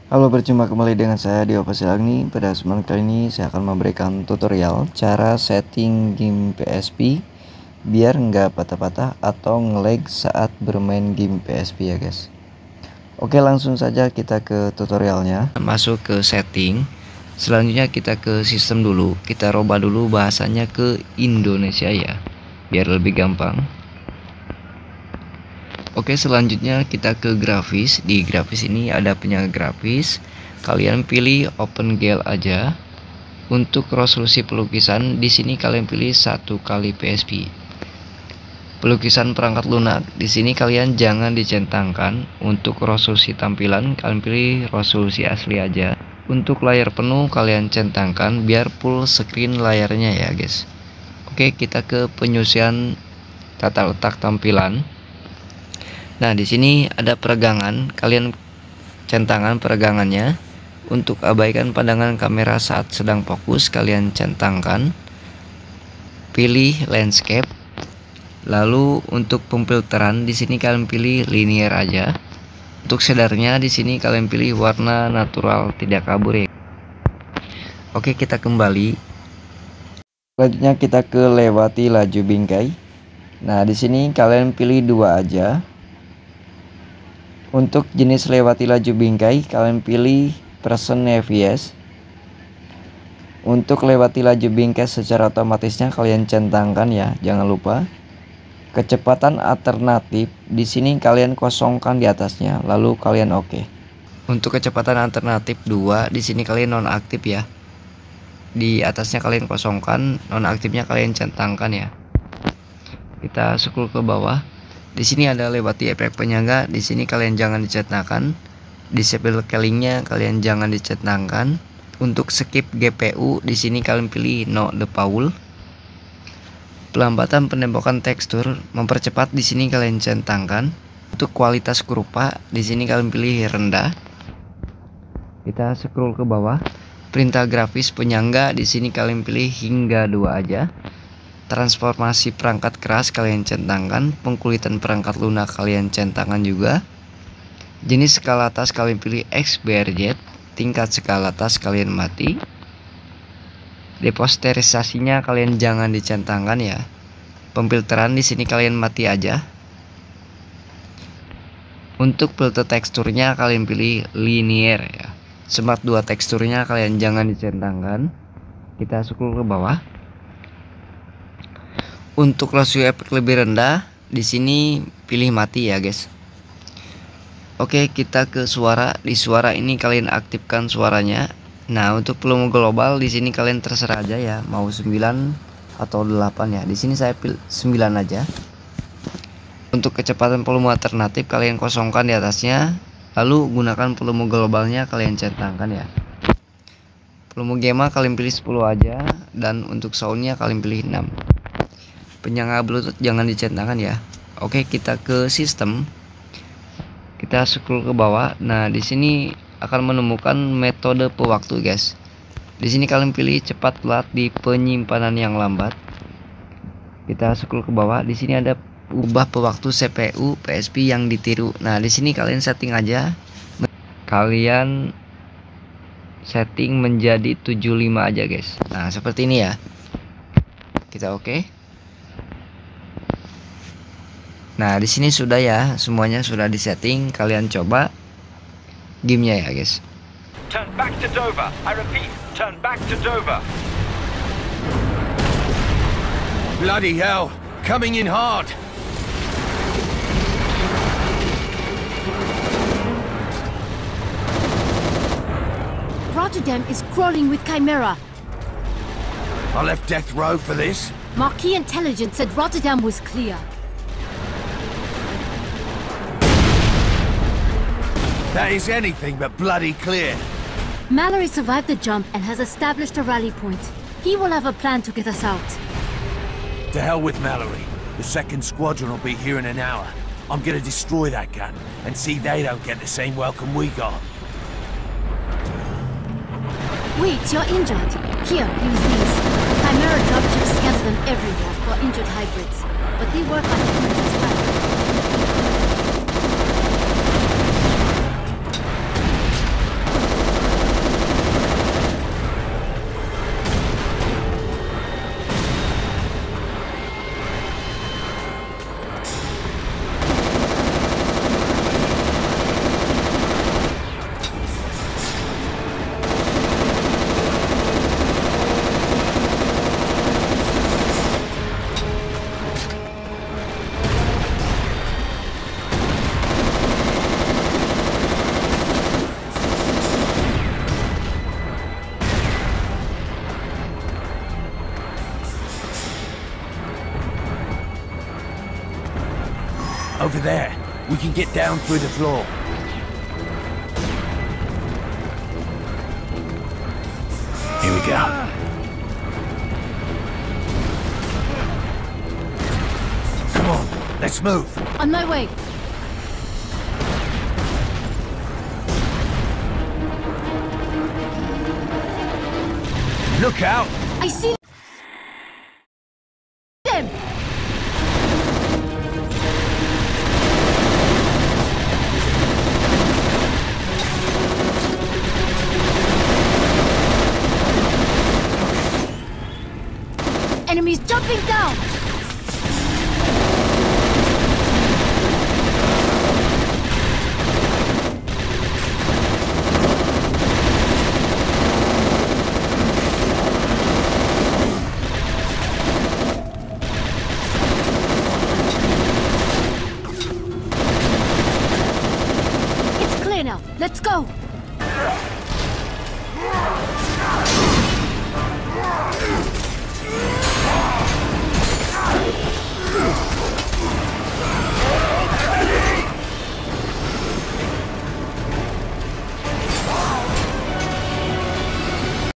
Halo, berjumpa kembali dengan saya di Agni. Pada kesempatan kali ini saya akan memberikan tutorial cara setting game PSP biar nggak patah-patah atau nge-lag saat bermain game PSP ya guys. Oke, langsung saja kita ke tutorialnya. Masuk ke setting. Selanjutnya kita ke sistem dulu. Kita rubah dulu bahasanya ke Indonesia ya, biar lebih gampang. Oke, selanjutnya kita ke grafis. Di grafis ini ada penyangga grafis. Kalian pilih open GL aja. Untuk resolusi pelukisan di sini kalian pilih 1x PSP. Pelukisan perangkat lunak di sini kalian jangan dicentangkan. Untuk resolusi tampilan kalian pilih resolusi asli aja. Untuk layar penuh kalian centangkan biar full screen layarnya ya guys. Oke, kita ke penyusian tata letak tampilan. Nah, di sini ada peregangan, kalian centangkan peregangannya. Untuk abaikan pandangan kamera saat sedang fokus, kalian centangkan. Pilih landscape. Lalu untuk pemfilteran di sini kalian pilih linear aja. Untuk shadernya di sini kalian pilih warna natural, tidak kabur ya. Oke, kita kembali. Selanjutnya kita ke lewati laju bingkai. Nah, di sini kalian pilih 2 aja. Untuk jenis lewati laju bingkai kalian pilih person AVS. Untuk lewati laju bingkai secara otomatisnya kalian centangkan ya, jangan lupa. Kecepatan alternatif di sini kalian kosongkan di atasnya, lalu kalian oke. Untuk kecepatan alternatif 2 di sini kalian nonaktif ya. Di atasnya kalian kosongkan, nonaktifnya kalian centangkan ya. Kita scroll ke bawah. Di sini ada lewati efek penyangga, di sini kalian jangan dicentangkan. Disable killingnya kalian jangan dicentangkan. Untuk skip GPU di sini kalian pilih no default. Pelambatan penembakan tekstur mempercepat di sini kalian centangkan. Untuk kualitas kerupa di sini kalian pilih rendah. Kita scroll ke bawah. Perintah grafis penyangga di sini kalian pilih hingga 2 aja. Transformasi perangkat keras kalian centangkan, pengkulitan perangkat lunak kalian centangkan juga. Jenis skala atas kalian pilih XBRZ, tingkat skala atas kalian mati. Deposterisasinya kalian jangan dicentangkan ya. Pemfilteran di sini kalian mati aja. Untuk filter teksturnya kalian pilih linear ya. Smart 2 teksturnya kalian jangan dicentangkan. Kita scroll ke bawah. Untuk rasio efek lebih rendah, di sini pilih mati ya guys. Oke, kita ke suara. Di suara ini kalian aktifkan suaranya. Nah, untuk volume global di sini kalian terserah aja ya, mau 9 atau 8 ya. Di sini saya pilih 9 aja. Untuk kecepatan volume alternatif kalian kosongkan di atasnya, lalu gunakan volume globalnya kalian centangkan ya. Volume gamma kalian pilih 10 aja, dan untuk soundnya kalian pilih 6. Penyangga Bluetooth jangan dicentangkan ya. Oke, kita ke sistem. Kita scroll ke bawah. Nah, di sini akan menemukan metode pewaktu, guys. Di sini kalian pilih cepat telat di penyimpanan yang lambat. Kita scroll ke bawah. Di sini ada ubah pewaktu CPU PSP yang ditiru. Nah, di sini kalian setting aja. Kalian setting menjadi 75 aja, guys. Nah, seperti ini ya. Kita oke. Nah, di sini sudah ya, semuanya sudah disetting. Kalian coba gamenya ya, guys. Turn back to Dover. I repeat, turn back to Dover. Bloody hell, coming in hard. Rotterdam is crawling with Chimera. I left death row for this. Marquis intelligence said Rotterdam was clear. That is anything but bloody clear. Mallory survived the jump and has established a rally point. He will have a plan to get us out. To hell with Mallory. The second squadron will be here in an hour. I'm gonna destroy that gun and see they don't get the same welcome we got. Wait, you're injured. Here, use these. Chimera dropships scatter them everywhere for injured hybrids, but they work on humans as well. over there. We can get down through the floor. Here we go. Come on, let's move. On my way. Look out! I see them! Enemies jumping down! It's clear now. Let's go!